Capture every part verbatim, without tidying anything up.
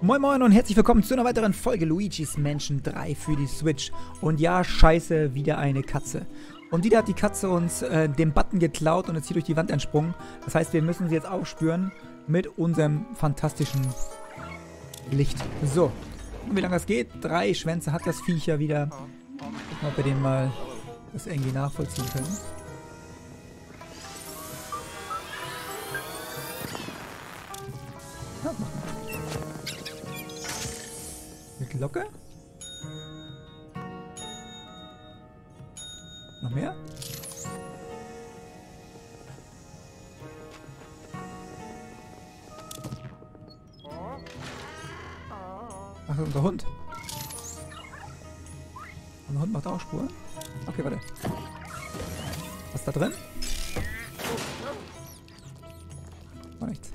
Moin Moin und herzlich willkommen zu einer weiteren Folge Luigi's Mansion drei für die Switch. Und ja, scheiße, wieder eine Katze. Und wieder hat die Katze uns äh, den Button geklaut und ist hier durch die Wand entsprungen. Das heißt, wir müssen sie jetzt aufspüren mit unserem fantastischen Licht. So, und wie lange das geht? Drei Schwänze hat das Viech ja wieder. Gucken, ob wir den mal das irgendwie nachvollziehen können. Ja, mach mal. Mit Glocke? Noch mehr? Ach, das ist unser Hund. Unser Hund macht auch Spuren. Okay, warte. Was ist da drin? War nichts.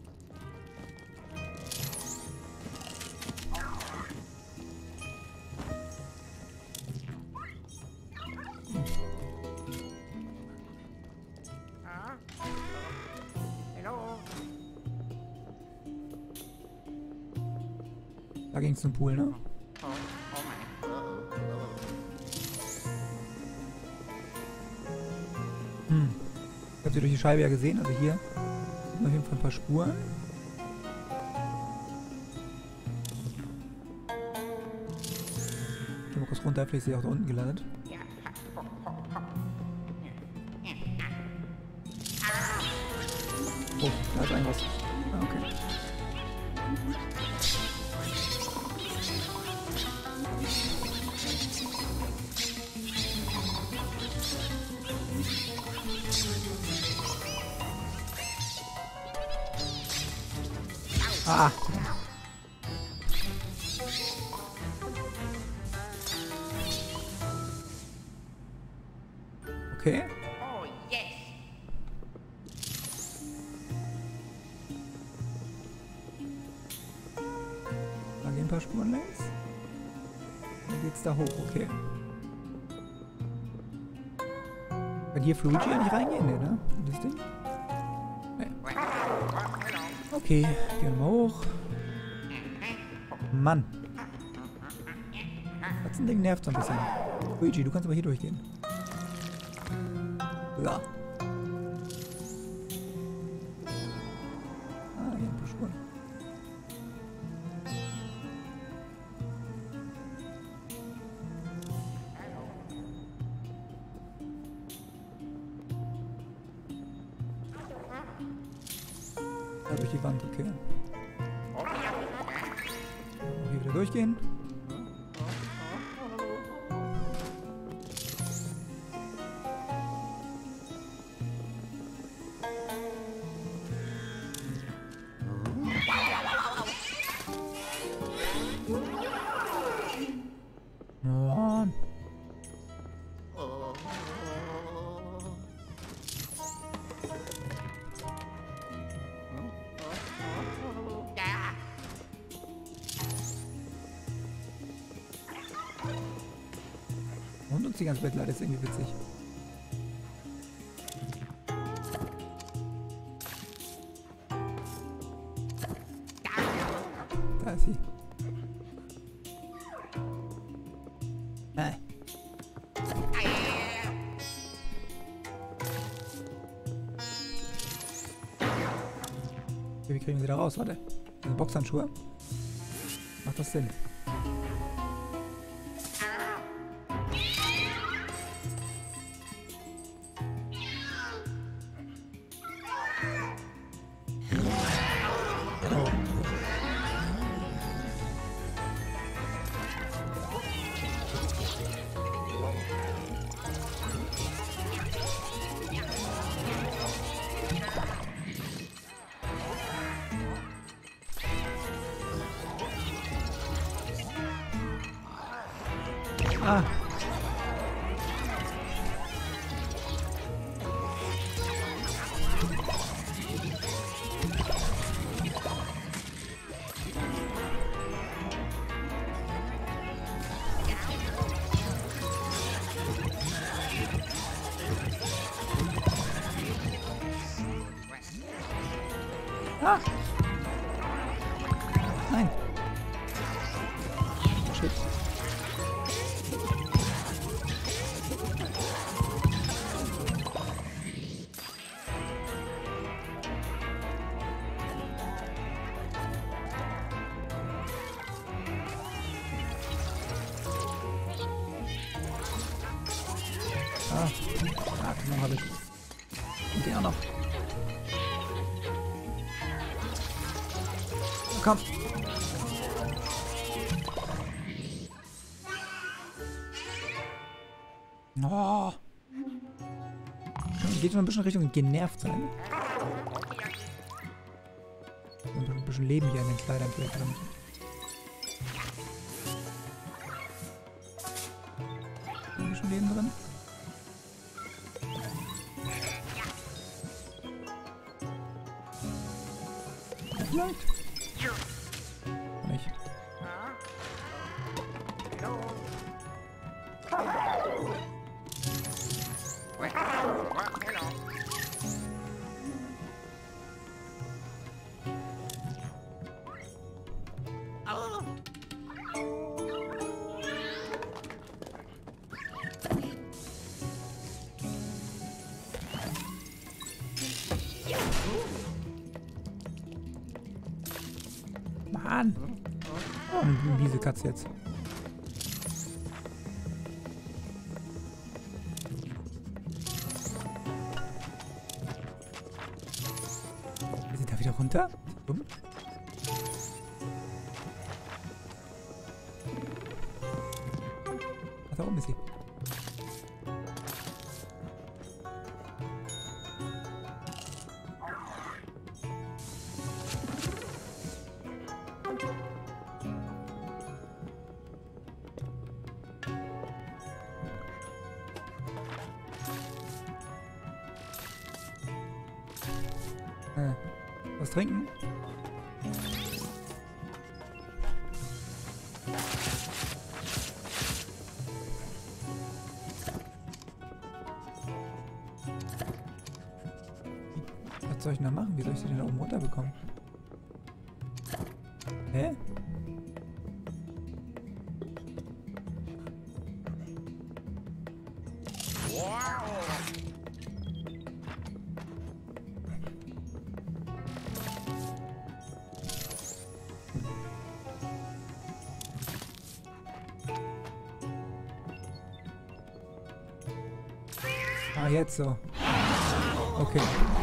Da ging es zum Pool, ne? Hm. Ich habe sie durch die Scheibe ja gesehen, also hier sind auf jeden Fall ein paar Spuren. Ich mal kurz runter, vielleicht ist sie auch da unten gelandet. Oh, da ist irgendwas. Ah, okay. Ah. Okay. Oh, yes. Da gehen ein paar Spuren längs. Dann geht's da hoch, okay. Kann hier Luigi ja nicht reingehen, nee, ne? Das Ding? Nee. Okay, gehen wir mal hoch. Mann. Das Ding nervt so ein bisschen. Luigi, du kannst aber hier durchgehen. Ja. Ah, hier ein paar Spuren. Da durch die Wand, okay. Hier wieder durchgehen. Mann. Und uns die ganze Welt leider ist irgendwie witzig. Da ist sie. Nein. Okay, wie kriegen wir sie da raus? Warte. Diese Boxhandschuhe. Macht das Sinn? Ah. Ah. Nein. Ah, den habe ich. Und den auch noch. Komm. Oh. Geht schon ein bisschen Richtung genervt sein. Ein bisschen Leben hier in den Kleidern vielleicht drin. Ein bisschen Leben drin. Vielleicht. Nicht. Mann! Oh, eine miese Katze jetzt. Wir sind da wieder runter? Dumm. Ach, da oben ist sie. Äh, was trinken? Was soll ich denn da machen? Wie soll ich sie denn da oben runterbekommen? Hä? Ah, jetzt so. Okay.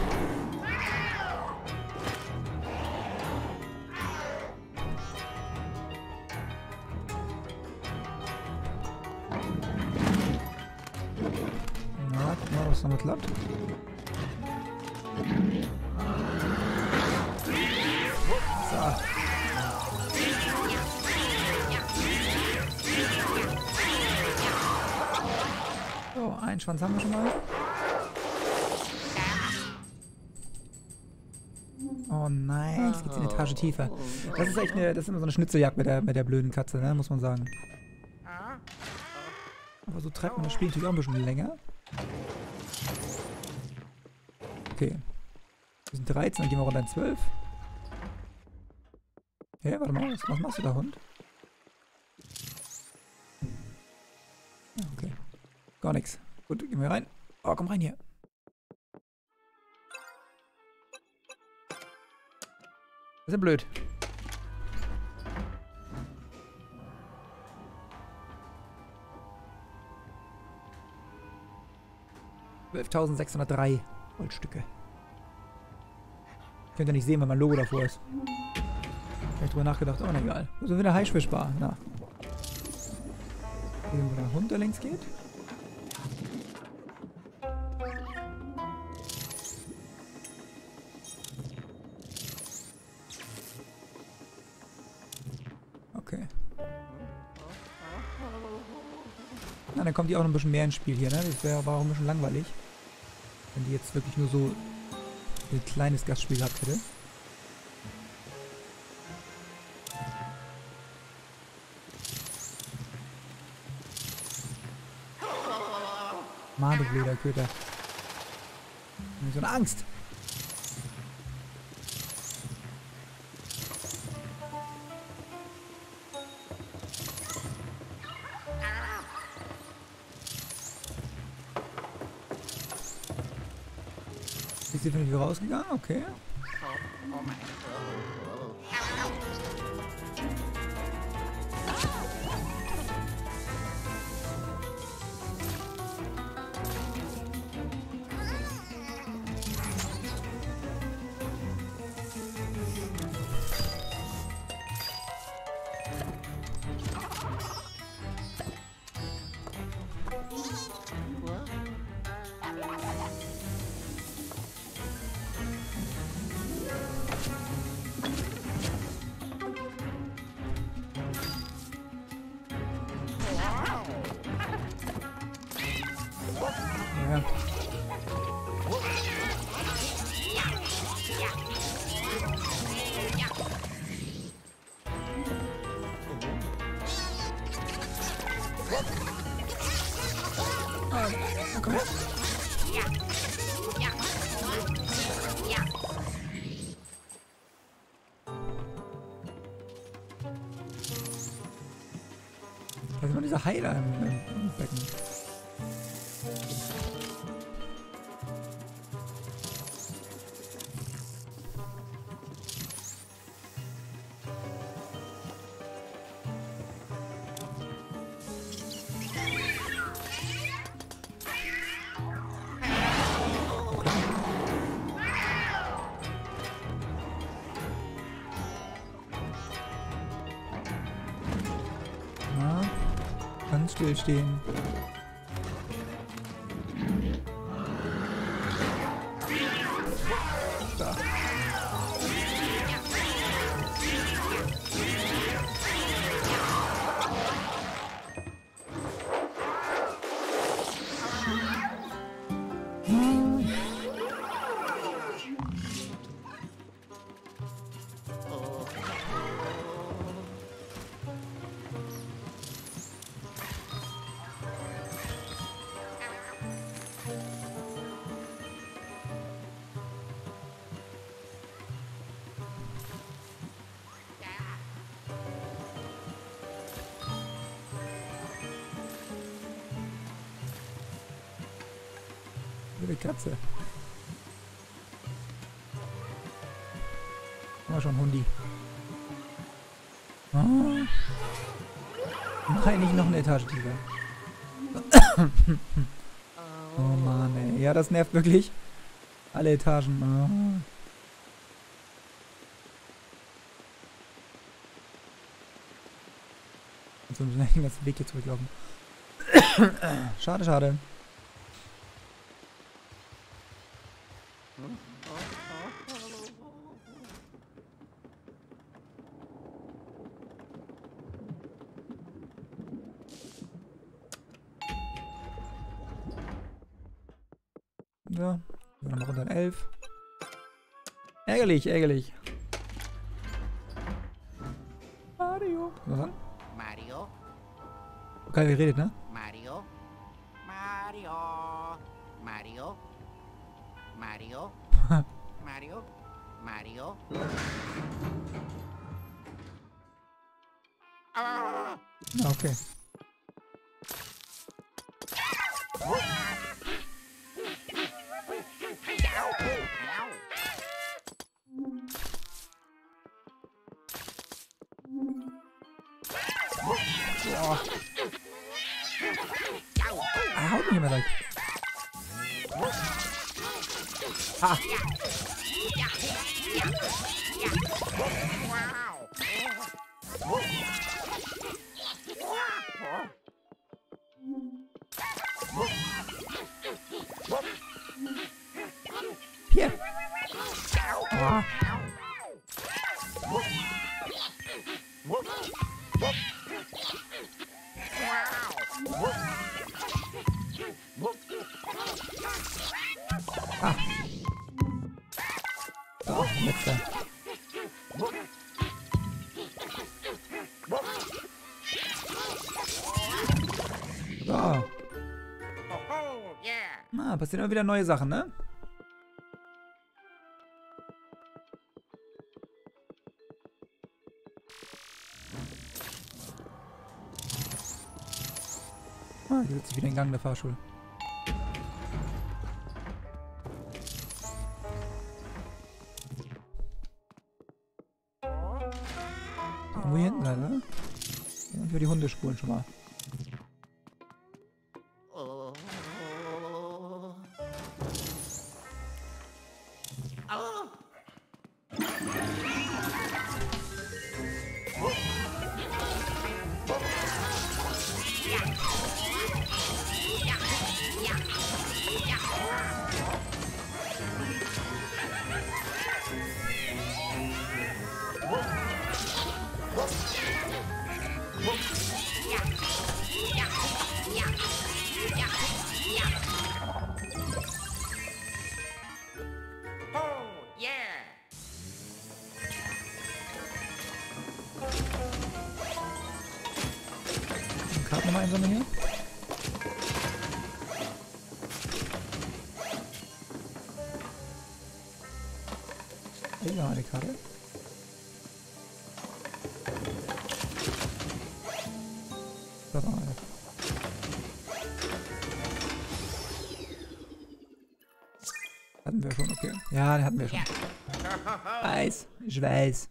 Na, guck mal, was damit klappt. So. So, einen Schwanz haben wir schon mal. Oh nein, jetzt geht's in die Etage tiefer. Das ist echt eine, das ist immer so eine Schnitzeljagd mit der, mit der blöden Katze, ne, muss man sagen. Aber so treibt man das Spiel natürlich auch ein bisschen länger. Okay. Wir sind dreizehn, dann gehen wir runter in zwölf. Hä, hey, warte mal, was, was machst du da, Hund? Okay. Gar nichts. Gut, gehen wir rein. Oh, komm rein hier. Das ist ja blöd. zwölftausendsechshundertdrei Goldstücke. Könnt ihr nicht sehen, weil mein Logo davor ist. Hab ich drüber nachgedacht, oh, na egal. So wieder Haifischbar. Na. Hier, wo der Hund da links geht. Okay. Na, dann kommt die auch noch ein bisschen mehr ins Spiel hier, ne? Das wäre aber auch ein bisschen langweilig. Wenn die jetzt wirklich nur so ein kleines Gastspiel gehabt hätte. Mann, du blöder Köter. Ich hab so eine Angst. Ist sie wieder rausgegangen? Okay. Ja. Oh, komm her. Da ist immer dieser Heiler im, im, im Becken. Ganz still stehen. Da. Die Katze. War schon Hundi. Oh. Nein, nicht noch eine Etage tiefer. Oh Mann, ey. Ja, das nervt wirklich. Alle Etagen. Oh. Jetzt müssen wir den ganzen Weg hier zurücklaufen. Schade, schade. Ja, wir haben noch unter elf. Ärgerlich, ärgerlich. Mario. Was dann? Mario. Okay, wir redet, ne? Mario. Mario. Mario. Mario. Mario. Mario. Ah. Ja, okay. Boah. Ah, haut mich immer gleich. Ah. Hier. Ah. Ah. So, letzter. So. Ah, passieren immer wieder neue Sachen, ne? Ah, hier sitzt wieder in Gang der Fahrschule. Irgendwo hier hinten sein, ne? Und für die Hundespuren schon mal. einsammeln hier. Hier haben wir eine Karte. Das noch eine. Hatten wir schon, okay. Ja, den hatten wir schon. Weiß. Ich weiß.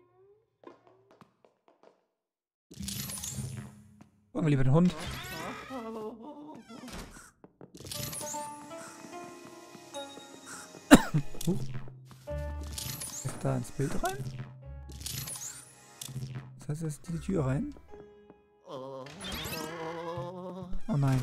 Gucken wir lieber den Hund. uh. Jetzt da ins Bild rein. Das heißt, jetzt die Tür rein. Oh nein.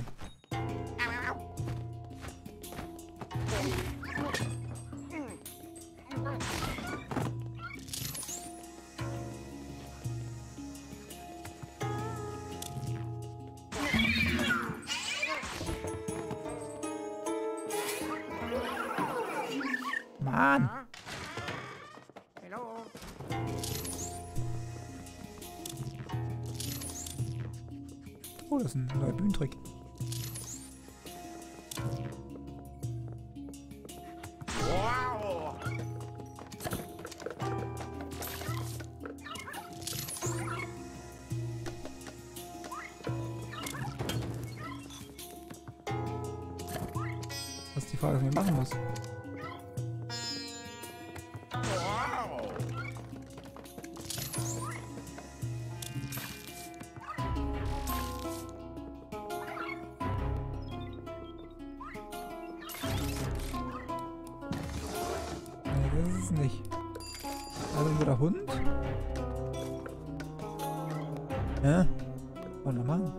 Mann! Hallo. Oh, das ist ein neuer Bühnentrick. Wow. Das ist die Frage, was ich machen muss. Wow. Nee, das ist es nicht. Also nur der Hund. Ja. Oh, na Mann.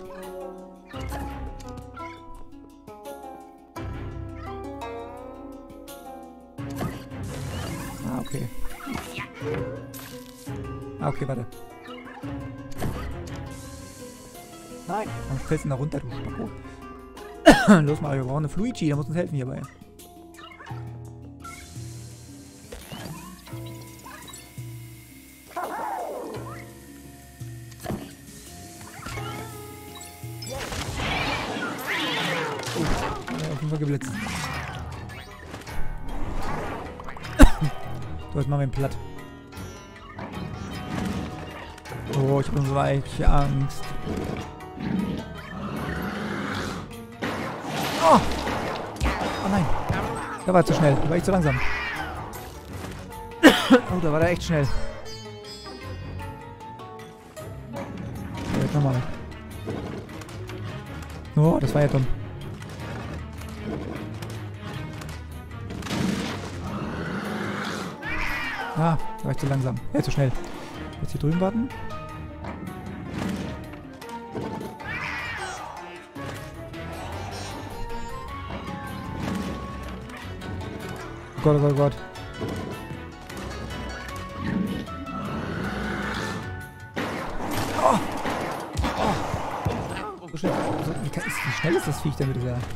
Ah, okay. Ah, okay, warte. Nein. Warum fällst du denn da runter, du Spacko? Los, Mario, wir brauchen eine Fluigi, der muss uns helfen hierbei. Oh, ja, auf jeden Fall geblitzt. So, jetzt machen wir ihn platt. Oh, ich habe so weiche Angst. Oh! Oh nein. Da war er zu schnell. Da war ich zu langsam. Oh, da war der echt schnell. So, jetzt nochmal. Oh, das war ja dumm. Ah, da war ich zu langsam. Ja, zu schnell. Jetzt hier drüben warten. Oh Gott, oh Gott, oh Gott. Oh! Oh! So schnell. So, wie, kann, wie schnell ist das Viech denn bitte sehr?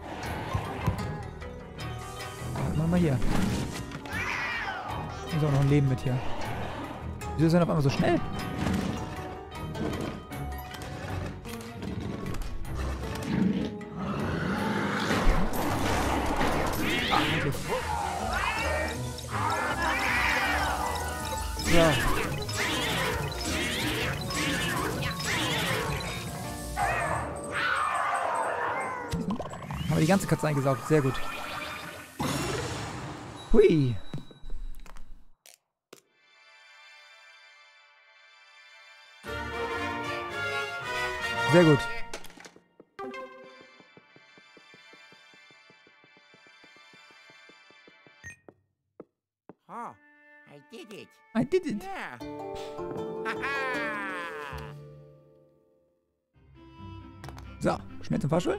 Machen wir hier. Ist auch noch ein Leben mit hier. Wieso ist er auf einmal so schnell? Ah, endlich. Ja. Haben wir die ganze Katze eingesaugt. Sehr gut. Hui. Sehr gut. Oh, I did it. I did it. Yeah. Haha. So, schnell zum Fahrstuhl.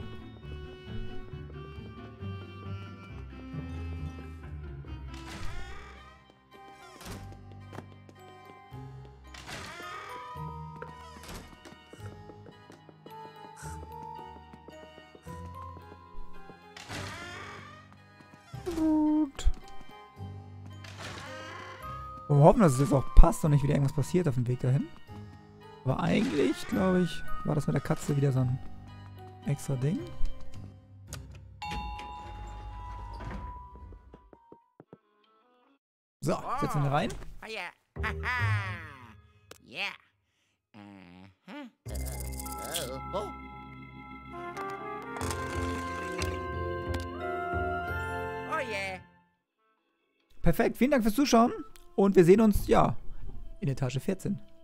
Gut. Wir hoffen, dass es jetzt auch passt und nicht wieder irgendwas passiert auf dem Weg dahin. Aber eigentlich, glaube ich, war das mit der Katze wieder so ein extra Ding. So, setzen wir rein. Oh yeah. Haha. Yeah. Uh-huh. Uh, oh. Oh yeah. Perfekt, vielen Dank fürs Zuschauen und wir sehen uns, ja, in Etage vierzehn.